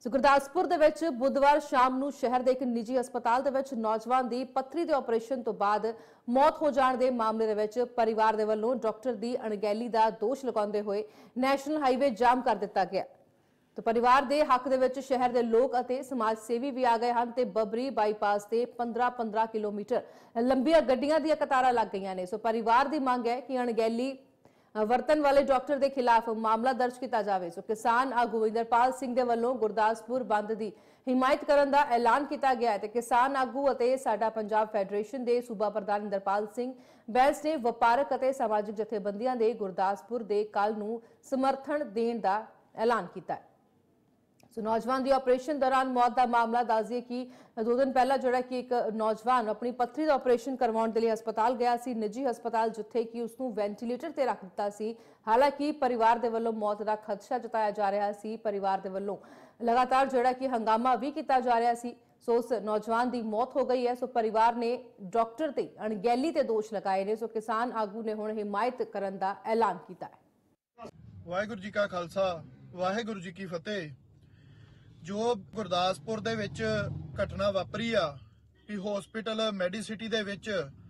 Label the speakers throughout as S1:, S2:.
S1: ਸੋ ਗੁਰਦਾਸਪੁਰ ਦੇ ਵਿੱਚ ਬੁੱਧਵਾਰ ਸ਼ਾਮ ਨੂੰ ਸ਼ਹਿਰ ਦੇ ਇੱਕ ਨਿੱਜੀ ਹਸਪਤਾਲ ਦੇ ਵਿੱਚ ਨੌਜਵਾਨ ਦੀ ਪੱਥਰੀ ਦੇ ਆਪਰੇਸ਼ਨ ਤੋਂ ਬਾਅਦ ਮੌਤ ਹੋ ਜਾਣ ਦੇ ਮਾਮਲੇ ਦੇ ਵਿੱਚ ਪਰਿਵਾਰ ਦੇ ਵੱਲੋਂ ਡਾਕਟਰ ਦੀ ਅਣਗਹਿਲੀ ਦਾ ਦੋਸ਼ ਲਗਾਉਂਦੇ ਹੋਏ ਨੈਸ਼ਨਲ ਹਾਈਵੇ ਜਾਮ ਕਰ ਦਿੱਤਾ ਗਿਆ। तो परिवार के हक दे विच शहर के लोग और समाज सेवी भी आ गए हैं ते बबरी बाईपास से 15-15 किलोमीटर लंबिया गड्डियां दी कतारां लग गई ने। सो परिवार की मांग है कि अणगहली वरतन वाले डॉक्टर के खिलाफ मामला दर्ज किया जाए। सो किसान आगू इंदरपाल सिंह के वल्लों गुरदासपुर बंद की हिमायत करने का ऐलान किया गया है। किसान आगू और साडा पंजाब फैडरेशन के सूबा प्रधान इंदरपाल सिंह बैस ने वपारक और समाजिक जथेबंदियों के गुरदासपुर के कल नूं समर्थन देने का ऐलान किया है। सो नौजवान की ऑपरेशन दौरान मौत का मामला दस दिए कि 2 दिन पहला जोड़ा कि एक नौजवान अपनी पत्थरी का ऑपरेशन करवाने के लिए हस्पताल गया सी, निजी हस्पताल जिथे कि उसनूं वेंटीलेटर ते रख दिता सी। हालांकि परिवार के वल्लों मौत का खदशा जताया जा रहा सी। परिवार के वल्लों लगातार जोड़ा कि हंगामा भी किया जा रहा सी। सो उस नौजवान की मौत हो गई है। सो परिवार ने डॉक्टर ते अणगहली ते दोष लगाए ने। सो किसान आगू ने हुण हिमायत करने का ऐलान किया है।
S2: वाहिगुरू जी का खालसा वाहिगुरू जी की फतेह। जो गुरदासपुर दे विच घटना वापरी आ कि हॉस्पिटल मैडिसिटी दे विच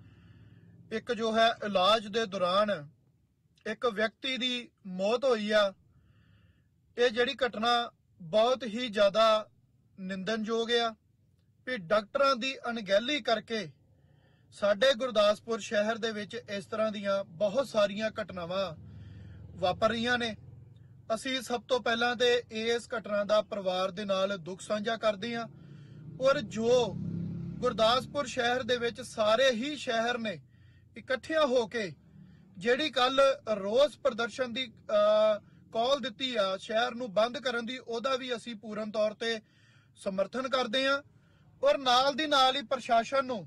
S2: एक जो है इलाज दे दौरान एक व्यक्ति दी मौत होई आ, ये जिहड़ी घटना बहुत ही ज़्यादा निंदनयोग आ कि डॉक्टरां दी अणगहली करके साडे गुरदासपुर शहर दे विच इस तरह दीयां बहुत सारियां घटनावां वापर रहीआं ने। ਅਸੀਂ ਸਭ ਤੋਂ ਪਹਿਲਾਂ ਤੇ ਇਸ ਘਟਨਾ ਦਾ ਪਰਿਵਾਰ ਦੇ ਨਾਲ ਦੁੱਖ ਸਾਂਝਾ ਕਰਦੇ ਹਾਂ ਔਰ ਜੋ ਗੁਰਦਾਸਪੁਰ ਸ਼ਹਿਰ ਦੇ ਵਿੱਚ ਸਾਰੇ ਹੀ ਸ਼ਹਿਰ ਨੇ ਇਕੱਠਿਆਂ ਹੋ ਕੇ ਜਿਹੜੀ ਕੱਲ ਰੋਸ ਪ੍ਰਦਰਸ਼ਨ ਦੀ ਕਾਲ ਦਿੱਤੀ ਆ ਸ਼ਹਿਰ ਨੂੰ ਬੰਦ ਕਰਨ ਦੀ, ਉਹਦਾ ਵੀ ਅਸੀਂ ਪੂਰਨ ਤੌਰ ਤੇ ਸਮਰਥਨ ਕਰਦੇ ਹਾਂ ਔਰ ਨਾਲ ਦੀ ਨਾਲ ਹੀ ਪ੍ਰਸ਼ਾਸਨ ਨੂੰ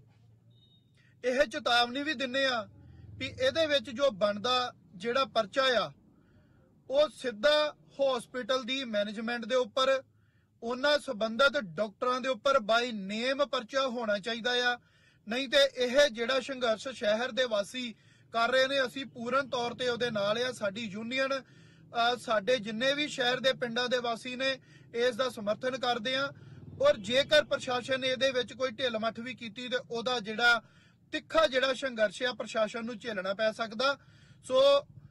S2: ਇਹ ਚੇਤਾਵਨੀ ਵੀ ਦਿੰਨੇ ਆ ਵੀ ਇਹਦੇ ਵਿੱਚ ਜੋ ਬਣਦਾ ਜਿਹੜਾ ਪਰਚਾ ਆ ਉਹ ਸਿੱਧਾ ਹਸਪੀਟਲ ਦੀ ਮੈਨੇਜਮੈਂਟ ਦੇ ਉੱਪਰ ਉਹਨਾਂ ਸੰਬੰਧਿਤ ਡਾਕਟਰਾਂ ਦੇ ਉੱਪਰ ਬਾਈ ਨੇਮ ਪਰਚਾ ਹੋਣਾ ਚਾਹੀਦਾ ਆ। ਨਹੀਂ ਤੇ ਇਹ ਜਿਹੜਾ ਸੰਘਰਸ਼ ਸ਼ਹਿਰ ਦੇ ਵਾਸੀ ਕਰ ਰਹੇ ਨੇ ਅਸੀਂ ਪੂਰਨ ਤੌਰ ਤੇ ਉਹਦੇ ਨਾਲ ਆ। ਸਾਡੀ ਯੂਨੀਅਨ ਸਾਡੇ ਜਿੰਨੇ ਵੀ ਸ਼ਹਿਰ ਦੇ ਪਿੰਡਾਂ ਦੇ ਵਾਸੀ ਨੇ ਇਸ ਦਾ ਸਮਰਥਨ ਕਰਦੇ ਆ ਔਰ ਜੇਕਰ ਪ੍ਰਸ਼ਾਸਨ ਨੇ ਇਹਦੇ ਵਿੱਚ ਕੋਈ ਢਿੱਲ ਮੱਠ ਵੀ ਕੀਤੀ ਤੇ ਉਹਦਾ ਜਿਹੜਾ ਤਿੱਖਾ ਜਿਹੜਾ ਸੰਘਰਸ਼ ਆ ਪ੍ਰਸ਼ਾਸਨ ਨੂੰ ਝੇਲਣਾ ਪੈ ਸਕਦਾ। ਸੋ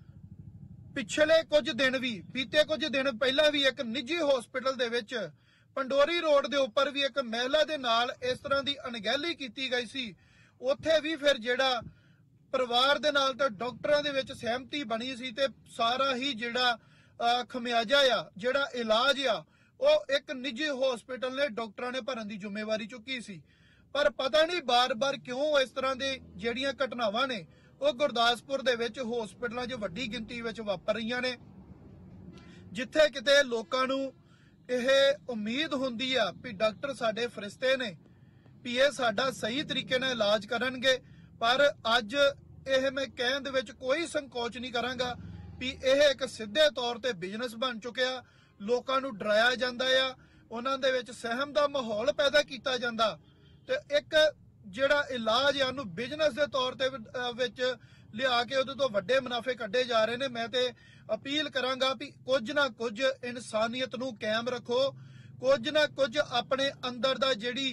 S2: पिछले कुछ दिन भी बीते कुछ दिन पहला भी एक निजी हॉस्पिटल दे विच पंडोरी रोड दे उपर भी एक महिला दे नाल इस तरह की अणगहली की गई सी। उत्थे भी फिर जेड़ा परिवार दे नाल ते डॉक्टरां दे विच सहमति बनी सी ते सारा ही जेड़ा खमियाजा आ जेड़ा इलाज आ वो एक निजी हॉस्पिटल ने डॉक्टरां ने भरन की जिम्मेवारी चुकी सी। पर पता नहीं बार बार क्यों इस तरह की जेड़ियां घटनावां ने ਉਹ ਗੁਰਦਾਸਪੁਰ ਦੇ ਵਿੱਚ ਹਸਪਤਾਲਾਂ 'ਚ ਵੱਡੀ ਗਿਣਤੀ ਵਿੱਚ ਵਾਪਰ ਰਹੀਆਂ ਨੇ ਜਿੱਥੇ ਕਿਤੇ ਲੋਕਾਂ ਨੂੰ ਇਹ ਉਮੀਦ ਹੁੰਦੀ ਆ ਵੀ ਡਾਕਟਰ ਸਾਡੇ ਫਰਿਸ਼ਤੇ ਨੇ ਵੀ ਇਹ ਸਾਡਾ ਸਹੀ ਤਰੀਕੇ ਨਾਲ ਇਲਾਜ ਕਰਨਗੇ। ਪਰ ਅੱਜ ਇਹ ਮੈਂ ਕਹਿਣ ਦੇ ਵਿੱਚ ਕੋਈ ਸੰਕੋਚ ਨਹੀਂ ਕਰਾਂਗਾ ਵੀ ਇਹ ਇੱਕ ਸਿੱਧੇ ਤੌਰ ਤੇ ਬਿਜ਼ਨਸ ਬਣ ਚੁੱਕਿਆ। ਲੋਕਾਂ ਨੂੰ ਡਰਾਇਆ ਜਾਂਦਾ ਆ, ਉਹਨਾਂ ਦੇ ਵਿੱਚ ਸਹਿਮ ਦਾ ਮਾਹੌਲ ਪੈਦਾ ਕੀਤਾ ਜਾਂਦਾ ਤੇ ਇੱਕ ਜਿਹੜਾ ਇਲਾਜ ਆ ਉਹਨੂੰ ਬਿਜ਼ਨਸ ਦੇ ਤੌਰ ਤੇ ਵਿੱਚ ਲਿਆ ਕੇ ਉਹਦੇ ਤੋਂ ਵੱਡੇ ਮੁਨਾਫੇ ਕੱਢੇ ਜਾ ਰਹੇ ਨੇ। ਮੈਂ ਤੇ ਅਪੀਲ ਕਰਾਂਗਾ ਵੀ ਕੁਝ ਨਾ ਕੁਝ ਇਨਸਾਨੀਅਤ ਨੂੰ ਕਾਇਮ ਰੱਖੋ, ਕੁਝ ਨਾ ਕੁਝ ਆਪਣੇ ਅੰਦਰ ਦਾ ਜਿਹੜੀ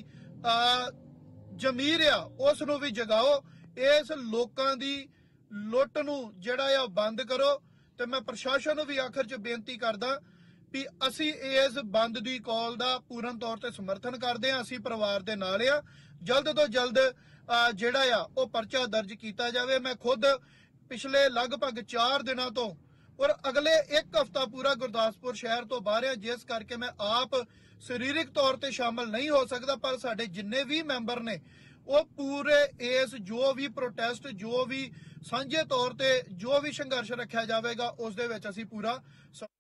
S2: ਜ਼ਮੀਰ ਆ ਉਸ ਨੂੰ ਵੀ ਜਗਾਓ। ਇਸ ਲੋਕਾਂ ਦੀ ਲੁੱਟ ਨੂੰ ਜਿਹੜਾ ਆ ਬੰਦ ਕਰੋ ਤੇ ਮੈਂ ਪ੍ਰਸ਼ਾਸਨ ਨੂੰ ਵੀ ਆਖਰ 'ਚ ਬੇਨਤੀ ਕਰਦਾ ਵੀ ਅਸੀਂ ਇਸ ਬੰਦ ਦੀ ਕਾਲ ਦਾ ਪੂਰਨ ਤੌਰ ਤੇ ਸਮਰਥਨ ਕਰਦੇ ਹਾਂ। ਅਸੀਂ ਪਰਿਵਾਰ ਦੇ ਨਾਲ ਆ, ਜਲਦ ਤੋਂ ਜਲਦ ਜਿਹੜਾ ਆ ਉਹ ਪਰਚਾ ਦਰਜ ਕੀਤਾ ਜਾਵੇ। ਮੈਂ ਖੁਦ ਪਿਛਲੇ ਲਗਭਗ 4 ਦਿਨਾਂ ਤੋਂ ਔਰ ਅਗਲੇ 1 ਹਫ਼ਤਾ ਪੂਰਾ ਗੁਰਦਾਸਪੁਰ ਸ਼ਹਿਰ ਤੋਂ ਬਾਹਰ ਆ, ਜਿਸ ਕਰਕੇ ਮੈਂ ਆਪ ਸਰੀਰਕ ਤੌਰ ਤੇ ਸ਼ਾਮਲ ਨਹੀਂ ਹੋ ਸਕਦਾ। ਪਰ ਸਾਡੇ ਜਿੰਨੇ ਵੀ ਮੈਂਬਰ ਨੇ ਉਹ ਪੂਰੇ ਇਸ ਜੋ ਵੀ ਪ੍ਰੋਟੈਸਟ ਜੋ ਵੀ ਸਾਂਝੇ ਤੌਰ ਤੇ ਜੋ ਵੀ ਸੰਘਰਸ਼ ਰੱਖਿਆ ਜਾਵੇਗਾ ਉਸ ਦੇ ਵਿੱਚ ਅਸੀਂ ਪੂਰਾ